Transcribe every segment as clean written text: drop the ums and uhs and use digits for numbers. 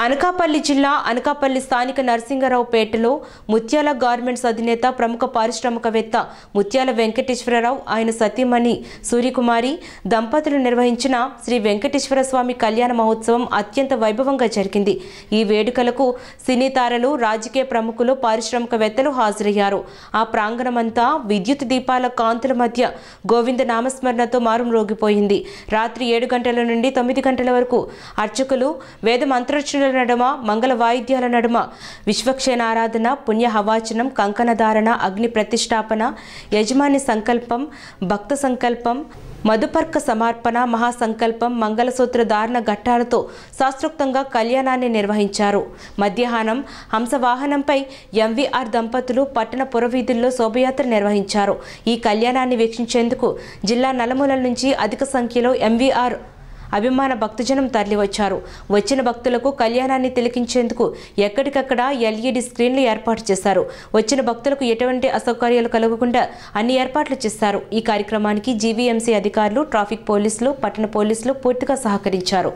అనకాపల్లి జిల్లా అనకాపల్లి స్థానిక నరసింగరావుపేటలో ముత్యాల గార్మెంట్స్ అధినేత ప్రముఖ పారిశ్రామికవేత్త ముత్యాల వెంకటేశ్వరరావు ఆయన సతీమణి సూర్యకుమారి దంపతులు నిర్వహించిన శ్రీ వెంకటేశ్వర స్వామి కళ్యాణ మహోత్సవం అత్యంత వైభవంగా జరిగింది। ఈ వేడుకలకు సినీ తారలు, రాజకీయ ప్రముఖులు, పారిశ్రామికవేత్తలు హాజరయ్యారు। ఆ ప్రాంగణమంతా విద్యుత్ దీపాల కాంతుల మధ్య గోవింద నామస్మరణతో మారుమ్రోగిపోయింది। రాత్రి 7 గంటల నుండి 9 గంటల వరకు అర్చకులు వేద మంత్రోచ్చరణ నడుమ, మంగళ వాయిద్యాల నడుమ విశ్వక్షేణ ఆరాధన, పుణ్య హవాచనం, కంకణధారణ, అగ్ని ప్రతిష్టాపన, యజమాని సంకల్పం, భక్త సంకల్పం, మధుపర్క సమర్పణ, మహాసంకల్పం, మంగళసూత్ర ధారణ ఘట్టాలతో శాస్త్రోక్తంగా కళ్యాణాన్ని నిర్వహించారు। మధ్యాహ్నం హంసవాహనంపై ఎంవీఆర్ దంపతులు పట్టణ పురవీధుల్లో శోభయాత్ర నిర్వహించారు। ఈ కళ్యాణాన్ని వీక్షించేందుకు జిల్లా నలుమూలల నుంచి అధిక సంఖ్యలో ఎంవీఆర్ అభిమాన భక్తజనం తరలివచ్చారు। వచ్చిన భక్తులకు కళ్యాణాన్ని తిలకించేందుకు ఎక్కడికక్కడ ఎల్ఈడి స్క్రీన్లు ఏర్పాటు చేశారు। వచ్చిన భక్తులకు ఎటువంటి అసౌకర్యాలు కలగకుండా అన్ని ఏర్పాట్లు చేశారు। ఈ కార్యక్రమానికి జీవీఎంసీ అధికారులు, ట్రాఫిక్ పోలీసులు, పట్టణ పోలీసులు పూర్తిగా సహకరించారు।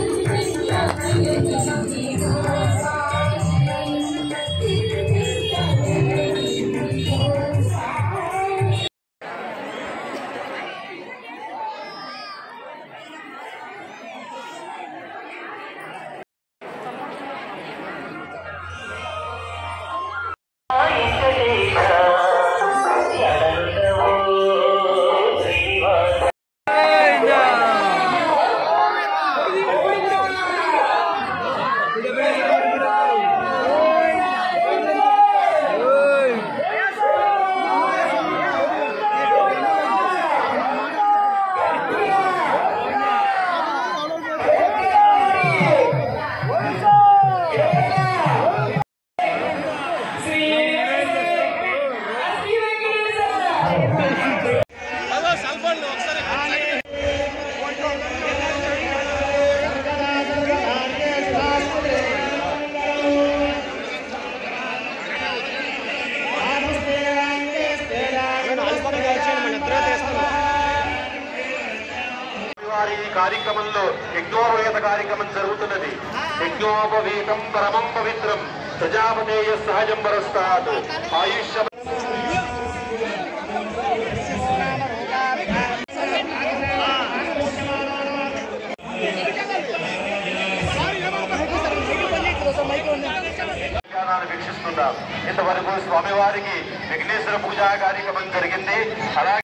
కార్యక్రమంలో యజ్ఞోపవేత కార్యక్రమం జరుగుతున్నది। యజ్ఞోపవేతం పరమం పవిత్రం ప్రజాపతేయ సహజం వరస్తాత్ ఆయుష్య వీక్షిస్తున్నాం। ఇంతవరకు స్వామివారికి విఘ్నేశ్వర పూజా కార్యక్రమం జరిగింది। అలాగే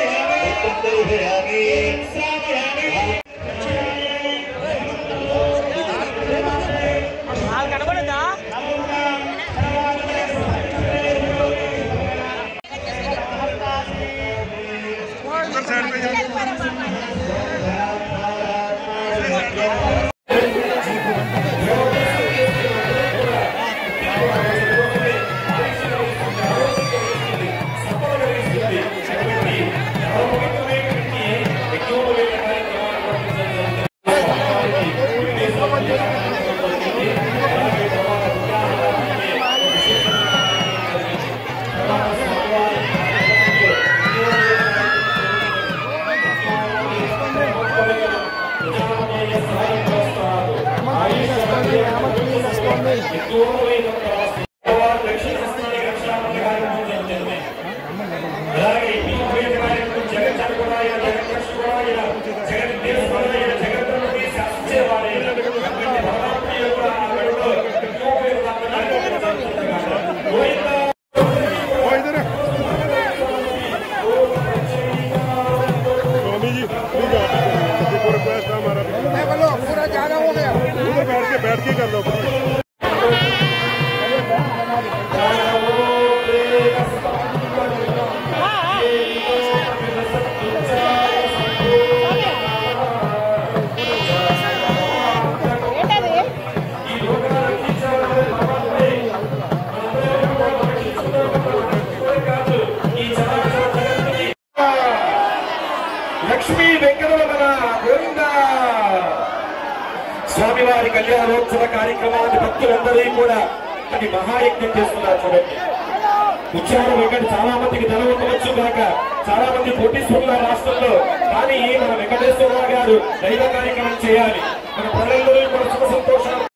बैठ के कर लो। లక్ష్మీ వెంకటరమణ గోవింద స్వామివారి కళ్యాణోత్సవ కార్యక్రమాన్ని భక్తులందరూ కూడా అది మహాయజ్ఞం చేస్తున్నారు చూడండి। ఉచ్చారణ వెంకట చాలా మందికి ధనం ఉండవచ్చు కనుక చాలా మంది కోటీశ్వరుల రాష్ట్రంలో, కానీ మన వెంకటేశ్వరరావు గారు దైవ కార్యక్రమం చేయాలి, మన ప్రజలందరూ కూడా సుఖ సంతోషాలు